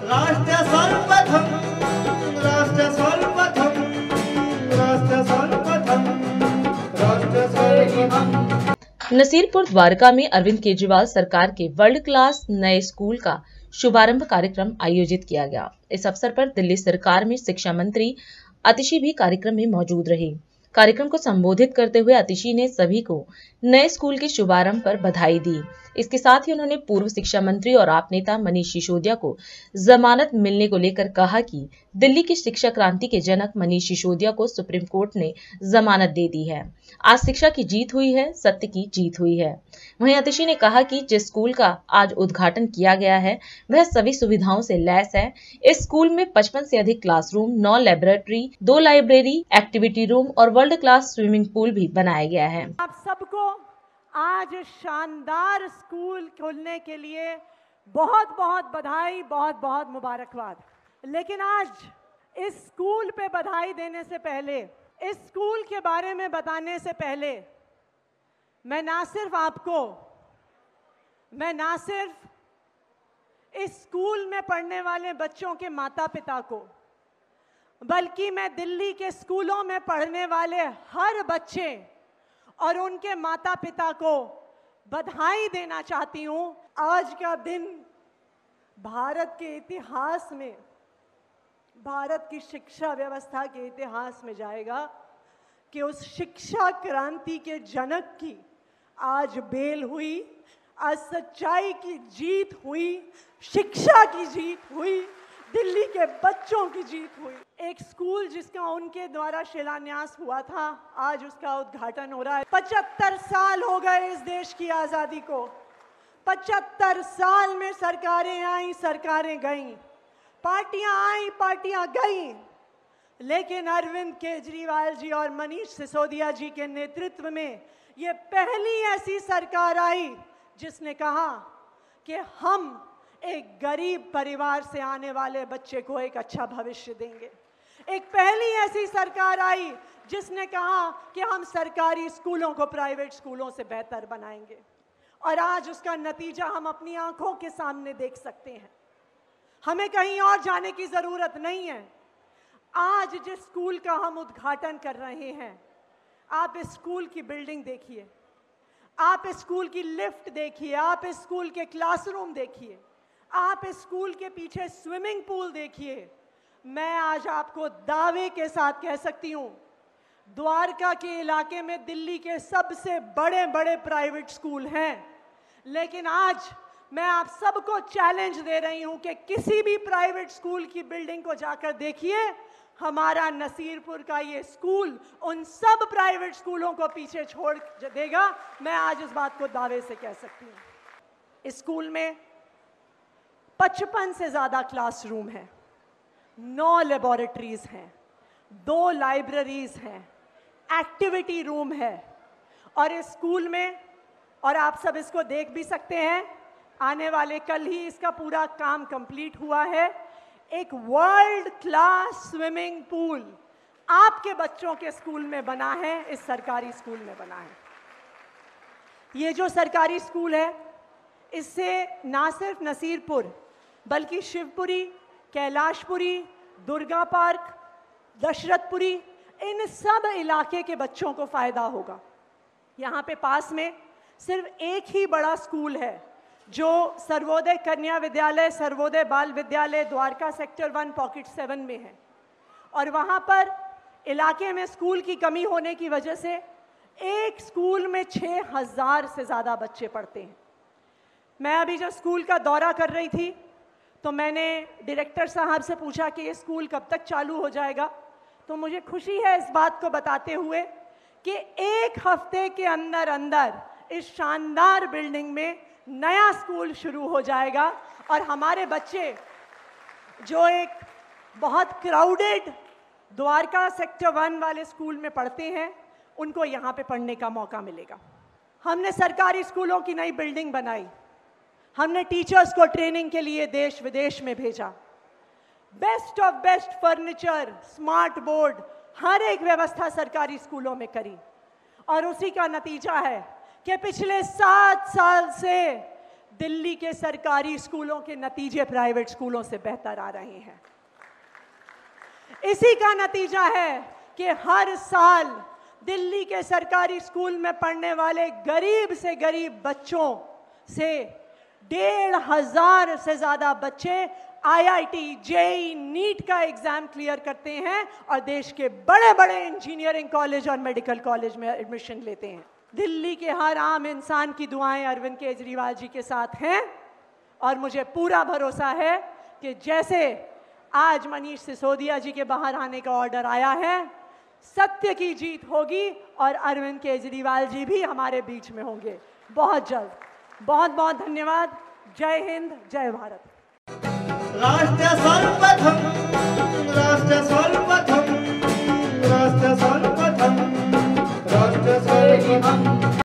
राष्ट्र सर्वप्रथम, राष्ट्र सर्वप्रथम, राष्ट्र सर्वप्रथम, राष्ट्र सर्वप्रथम। नसीरपुर द्वारका में अरविंद केजरीवाल सरकार के वर्ल्ड क्लास नए स्कूल का शुभारंभ कार्यक्रम आयोजित किया गया। इस अवसर पर दिल्ली सरकार में शिक्षा मंत्री अतिशी भी कार्यक्रम में मौजूद रही। कार्यक्रम को संबोधित करते हुए अतिशी ने सभी को नए स्कूल के शुभारंभ पर बधाई दी। इसके साथ ही उन्होंने पूर्व शिक्षा मंत्री और आप नेता मनीष सिसोदिया को जमानत मिलने को लेकर कहा कि दिल्ली की शिक्षा क्रांति के जनक मनीष सिसोदिया को सुप्रीम कोर्ट ने जमानत दे दी है। आज शिक्षा की जीत हुई है, सत्य की जीत हुई है। वहीं अतिशी ने कहा कि जिस स्कूल का आज उद्घाटन किया गया है वह सभी सुविधाओं से लैस है। इस स्कूल में 55 से अधिक classroom, 9 laboratory, 2 library, activity room और वर्ल्ड क्लास स्विमिंग पूल भी बनाया गया है। आप सबको आज शानदार स्कूल खोलने के लिए बहुत बहुत बधाई, बहुत बहुत मुबारकबाद। लेकिन आज इस स्कूल पे बधाई देने से पहले, इस स्कूल के बारे में बताने से पहले मैं ना सिर्फ इस स्कूल में पढ़ने वाले बच्चों के माता पिता को, बल्कि मैं दिल्ली के स्कूलों में पढ़ने वाले हर बच्चे और उनके माता पिता को बधाई देना चाहती हूँ। आज का दिन भारत के इतिहास में, भारत की शिक्षा व्यवस्था के इतिहास में जाएगा कि उस शिक्षा क्रांति के जनक की आज बेल हुई, आज सच्चाई की जीत हुई, शिक्षा की जीत हुई, दिल्ली के बच्चों की जीत हुई। एक स्कूल जिसका उनके द्वारा शिलान्यास हुआ था, आज उसका उद्घाटन हो रहा है। 75 साल हो गए इस देश की आज़ादी को। 75 साल में सरकारें आई, सरकारें गईं, पार्टियां आई, पार्टियां गईं, लेकिन अरविंद केजरीवाल जी और मनीष सिसोदिया जी के नेतृत्व में ये पहली ऐसी सरकार आई जिसने कहा कि हम एक गरीब परिवार से आने वाले बच्चे को एक अच्छा भविष्य देंगे। एक पहली ऐसी सरकार आई जिसने कहा कि हम सरकारी स्कूलों को प्राइवेट स्कूलों से बेहतर बनाएंगे, और आज उसका नतीजा हम अपनी आंखों के सामने देख सकते हैं। हमें कहीं और जाने की जरूरत नहीं है। आज जिस स्कूल का हम उद्घाटन कर रहे हैं, आप इस स्कूल की बिल्डिंग देखिए, आप इस स्कूल की लिफ्ट देखिए, आप इस स्कूल के क्लासरूम देखिए, आप इस स्कूल के पीछे स्विमिंग पूल देखिए। मैं आज आपको दावे के साथ कह सकती हूँ, द्वारका के इलाके में दिल्ली के सबसे बड़े बड़े प्राइवेट स्कूल हैं, लेकिन आज मैं आप सबको चैलेंज दे रही हूँ कि किसी भी प्राइवेट स्कूल की बिल्डिंग को जाकर देखिए, हमारा नसीरपुर का ये स्कूल उन सब प्राइवेट स्कूलों को पीछे छोड़ देगा। मैं आज इस बात को दावे से कह सकती हूँ। इस स्कूल में 55 से ज़्यादा क्लासरूम हैं, 9 लेबोरेटरीज हैं, 2 लाइब्रेरीज हैं, एक्टिविटी रूम है, और इस स्कूल में, और आप सब इसको देख भी सकते हैं, आने वाले कल ही इसका पूरा काम कंप्लीट हुआ है। एक वर्ल्ड क्लास स्विमिंग पूल आपके बच्चों के स्कूल में बना है, इस सरकारी स्कूल में बना है। ये जो सरकारी स्कूल है, इससे ना सिर्फ नसीरपुर बल्कि शिवपुरी, कैलाशपुरी, दुर्गा पार्क, दशरथपुरी, इन सब इलाके के बच्चों को फ़ायदा होगा। यहाँ पे पास में सिर्फ एक ही बड़ा स्कूल है जो सर्वोदय कन्या विद्यालय, सर्वोदय बाल विद्यालय द्वारका सेक्टर 1 पॉकेट 7 में है, और वहाँ पर इलाके में स्कूल की कमी होने की वजह से एक स्कूल में 6000 से ज़्यादा बच्चे पढ़ते हैं। मैं अभी जब स्कूल का दौरा कर रही थी तो मैंने डायरेक्टर साहब से पूछा कि ये स्कूल कब तक चालू हो जाएगा, तो मुझे खुशी है इस बात को बताते हुए कि 1 हफ्ते के अंदर अंदर इस शानदार बिल्डिंग में नया स्कूल शुरू हो जाएगा, और हमारे बच्चे जो एक बहुत क्राउडेड द्वारका सेक्टर 1 वाले स्कूल में पढ़ते हैं, उनको यहाँ पे पढ़ने का मौका मिलेगा। हमने सरकारी स्कूलों की नई बिल्डिंग बनाई, हमने टीचर्स को ट्रेनिंग के लिए देश विदेश में भेजा, best of best furniture, smart board, हर एक व्यवस्था सरकारी स्कूलों में करी, और उसी का नतीजा है कि पिछले 7 साल से दिल्ली के सरकारी स्कूलों के नतीजे प्राइवेट स्कूलों से बेहतर आ रहे हैं। इसी का नतीजा है कि हर साल दिल्ली के सरकारी स्कूल में पढ़ने वाले गरीब से गरीब बच्चों से 1,500 से ज़्यादा बच्चे IIT, JEE, नीट का एग्जाम क्लियर करते हैं और देश के बड़े बड़े इंजीनियरिंग कॉलेज और मेडिकल कॉलेज में एडमिशन लेते हैं। दिल्ली के हर आम इंसान की दुआएं अरविंद केजरीवाल जी के साथ हैं और मुझे पूरा भरोसा है कि जैसे आज मनीष सिसोदिया जी के बाहर आने का ऑर्डर आया है, सत्य की जीत होगी और अरविंद केजरीवाल जी भी हमारे बीच में होंगे बहुत जल्द। बहुत बहुत धन्यवाद। जय हिंद, जय भारत। राष्ट्र सर्वप्रथम, राष्ट्र सर्वप्रथम, राष्ट्र सर्वप्रथम, राष्ट्र सर्वप्रथम।